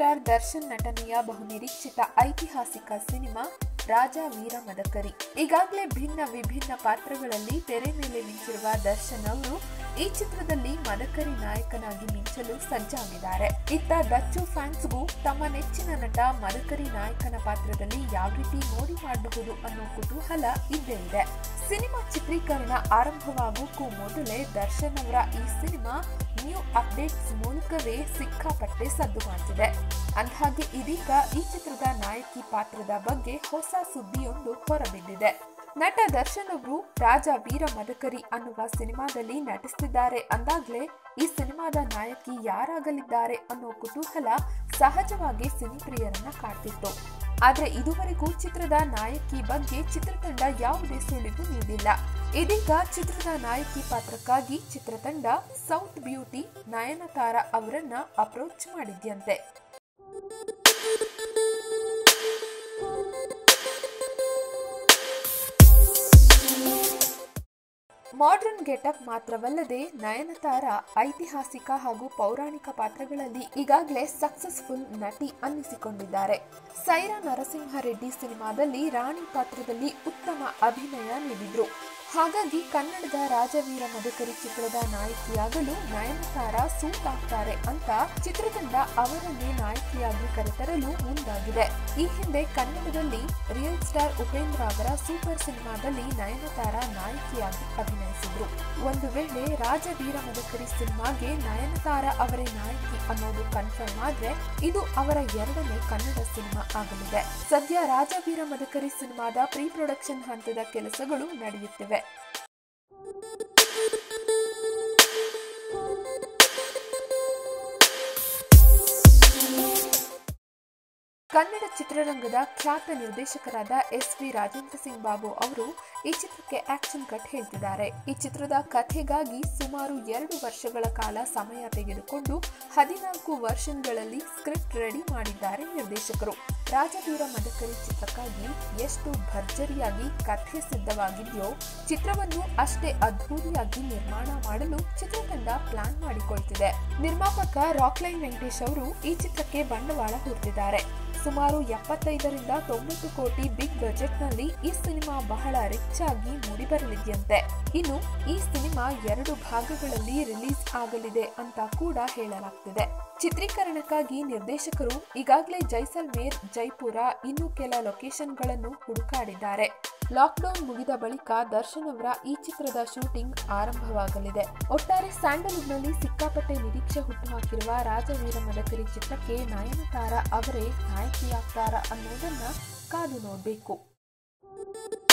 Star Darshan ನಟನೆಯ ಬಹುನಿರೀಕ್ಷಿತ ಐತಿಹಾಸಿಕ ಸಿನಿಮಾ ರಾಜ ವೀರ ಮದಕರಿ. ಈಗಾಗಲೇ ಭಿನ್ನ ವಿಭಿನ್ನ ಪಾತ್ರಗಳಲ್ಲಿ ತೆರೆ ಮೇಲೆ ಮಿಂಚಿರುವ ದರ್ಶನ್ ಅವರು ಈ ಚಿತ್ರದಲ್ಲಿ ಮದಕರಿ ನಾಯಕನಾಗಿ ಮಿಂಚಲು ಸಜ್ಜಾಗಿದ್ದಾರೆ. ಇತ್ತ ಡಚ್ಚು ಫ್ಯಾನ್ಸ್ಗೂ ತಮ್ಮ ನೆಚ್ಚಿನ ನಟ ಮದಕರಿ ನಾಯಕನ ಪಾತ್ರದಲ್ಲಿ ಯಾವ ರೀತಿ ಮೋಡಿ ಮಾಡಬಹುದು ಅನ್ನೋ ಕುತೂಹಲ ಇದ್ದೇ ಇದೆ. ಸಿನಿಮಾ ಚಿತ್ರೀಕರಣ ಆರಂಭವಾಗೋಕ್ಕೂ ಮೊದಲೇ ದರ್ಶನ್ ಅವರ ಈ ಸಿನಿಮಾ ನ್ಯೂ ಅಪ್ಡೇಟ್ಸ್ ಮೂಲಕವೇ ಸಿಕ್ಕಾಪಟ್ಟೆ ಸದ್ದು ಮಾಡ್ತಿದೆ. ಅಂದಹಾಗೆ ಇದೀಗ ಈ ಚಿತ್ರದ ನಾಯಕಿ ಪಾತ್ರದ ಬಗ್ಗೆ ಹೊಸ ಸುದ್ದಿಯೊಂದು ಹೊರಬಿದ್ದಿದೆ. ನಟ ದರ್ಶನ್ ಅವರು ರಾಜ ವೀರ ಮದಕರಿ ಅನ್ನುವ ಸಿನಿಮಾದಲ್ಲಿ ನಟಿಸುತ್ತಿದ್ದಾರೆ ಅಂದಾಗ್ಲೇ ಈ ಸಿನಿಮಾದ ನಾಯಕಿ ಯಾರಾಗಲಿದ್ದಾರೆ ಅನ್ನೋ ಕುತೂಹಲ ಸಹಜವಾಗಿ ಸಿನಿಪ್ರಿಯರನ್ನ ಕಾಡ್ತಿತ್ತು. ಆದ್ರೆ ಇದುವರೆಗೂ ಚಿತ್ರದ ನಾಯಕಿ ಬಗ್ಗೆ ಚಿತ್ರತಂಡ ಯಾವುದೇ ಸುಳಿವು ನೀಡಿಲ್ಲ. ಇದೀಗ ಚಿತ್ರದ ನಾಯಕಿ ಪಾತ್ರಕ್ಕಾಗಿ ಚಿತ್ರತಂಡ ಸೌತ್ ಬ್ಯೂಟಿ ನಯನತಾರ ಅವರನ್ನ ಅಪ್ರೋಚ್ ಮಾಡಿದ್ಯಂತೆ. ಮಾಡರ್ನ್ ಗೆಟಪ್ ಮಾತ್ರವಲ್ಲದೆ ನಯನತಾರ ಐತಿಹಾಸಿಕ ಹಾಗೂ ಪೌರಾಣಿಕ ಪಾತ್ರಗಳಲ್ಲಿ ಈಗಾಗಲೇ ಸಕ್ಸಸ್ಫುಲ್ ನಟಿ ಅನ್ನಿಸಿಕೊಂಡಿದ್ದಾರೆ. ಸೈರಾ ನರಸಿಂಹರೆಡ್ಡಿ ಸಿನಿಮಾದಲ್ಲಿ ರಾಣಿ ಪಾತ್ರದಲ್ಲಿ ಉತ್ತಮ ಅಭಿನಯ ನೀಡಿದ್ರು. ಹಾಗಾಗಿ ಕನ್ನಡದ ರಾಜವೀರ ಮದಕರಿ ಚಿತ್ರದ ನಾಯಕಿಯಾಗಲು ನಯನತಾರ ಸೂಟ್ ಆಗ್ತಾರೆ ಅಂತ ಚಿತ್ರತಂಡ ಅವರನ್ನೇ ನಾಯಕಿಯಾಗಿ ಕರೆತರಲು ಮುಂದಾಗಿದೆ. ಈ ಹಿಂದೆ ಕನ್ನಡದಲ್ಲಿ ರಿಯಲ್ ಸ್ಟಾರ್ ಉಪೇಂದ್ರ ಅವರ ಸೂಪರ್ ಸಿನಿಮಾದಲ್ಲಿ ನಯನತಾರ ನಾಯಕಿಯಾಗಿ ಅಭಿನಯಿಸಿದ್ರು. ಒಂದು ವೇಳೆ ರಾಜವೀರ ಮದಕರಿ ಸಿನಿಮಾಗೆ ನಯನತಾರ ಅವರೇ ನಾಯಕಿ ಅನ್ನೋದು ಕನ್ಫರ್ಮ್ ಆದ್ರೆ ಇದು ಅವರ ಎರಡನೇ ಕನ್ನಡ ಸಿನಿಮಾ ಆಗಲಿದೆ. ಸದ್ಯ ರಾಜವೀರ ಮದಕರಿ ಸಿನಿಮಾದ ಪ್ರೀ ಪ್ರೊಡಕ್ಷನ್ ಹಂತದ ಕೆಲಸಗಳು ನಡೆಯುತ್ತಿವೆ. ಕನ್ನಡ ಚಿತ್ರರಂಗದ ಖ್ಯಾತ ನಿರ್ದೇಶಕರಾದ ಎಸ್.ವಿ. ರಾಜೇಂದ್ರ ಸಿಂಗ್ ಬಾಬು ಅವರು ಈ ಚಿತ್ರಕ್ಕೆ ಆಕ್ಷನ್ ಕಟ್ ಹೇಳ್ತಿದ್ದಾರೆ. ಈ ಚಿತ್ರದ ಕಥೆಗಾಗಿ ಸುಮಾರು 2 ವರ್ಷಗಳ ಕಾಲ ಸಮಯ ತೆಗೆದುಕೊಂಡು 14 ವರ್ಷನ್ಗಳಲ್ಲಿ ಸ್ಕ್ರಿಪ್ಟ್ ರೆಡಿ ಮಾಡಿದ್ದಾರೆ ನಿರ್ದೇಶಕರು. ರಾಜವೀರ ಮದಕರಿ ಚಿತ್ರಕ್ಕಾಗಿ ಎಷ್ಟು ಭರ್ಜರಿಯಾಗಿ ಕಥೆ ಸಿದ್ಧವಾಗಿದೆಯೋ ಚಿತ್ರವನ್ನು ಅಷ್ಟೇ ಅದ್ಧೂರಿಯಾಗಿ ನಿರ್ಮಾಣ ಮಾಡಲು ಚಿತ್ರತಂಡ ಪ್ಲಾನ್ ಮಾಡಿಕೊಳ್ತಿದೆ. ನಿರ್ಮಾಪಕ ರಾಕ್ಲೈನ್ ವೆಂಕಟೇಶ್ ಅವರು ಈ ಚಿತ್ರಕ್ಕೆ ಬಂಡವಾಳ ಹೂಡಿದ್ದಾರೆ. ಸುಮಾರು 75ರಿಂದ 90 ಕೋಟಿ ಬಿಗ್ ಬಜೆಟ್ ನಲ್ಲಿ ಈ ಸಿನಿಮಾ ಬಹಳ ರಿಚ್ ಆಗಿ ಮೂಡಿಬರಲಿದೆಯಂತೆ. ಇನ್ನು ಈ ಸಿನಿಮಾ 2 ಭಾಗಗಳಲ್ಲಿ ರಿಲೀಸ್ ಆಗಲಿದೆ ಅಂತ ಕೂಡ ಹೇಳಲಾಗ್ತಿದೆ. ಚಿತ್ರೀಕರಣಕ್ಕಾಗಿ ನಿರ್ದೇಶಕರು ಈಗಾಗಲೇ ಜೈಸಲ್ಮೇರ್, ಜೈಪುರ ಇನ್ನು ಕೆಲ ಲೊಕೇಶನ್ಗಳನ್ನು ಹುಡುಕಾಡಿದ್ದಾರೆ. ಲಾಕ್ಡೌನ್ ಮುಗಿದ ಬಳಿಕ ದರ್ಶನ್ ಅವರ ಈ ಚಿತ್ರದ ಶೂಟಿಂಗ್ ಆರಂಭವಾಗಲಿದೆ. ಒಟ್ಟಾರೆ ಸ್ಯಾಂಡಲ್ವುಡ್ನಲ್ಲಿ ಸಿಕ್ಕಾಪಟ್ಟೆ ನಿರೀಕ್ಷೆ ಹುಟ್ಟುಹಾಕಿರುವ ರಾಜವೀರ ಮದಕರಿ ಚಿತ್ರಕ್ಕೆ ನಯನತಾರ ಅವರೇ ನಾಯಕಿಯಾಗ್ತಾರಾ ಅನ್ನೋದನ್ನ ಕಾದು ನೋಡಬೇಕು.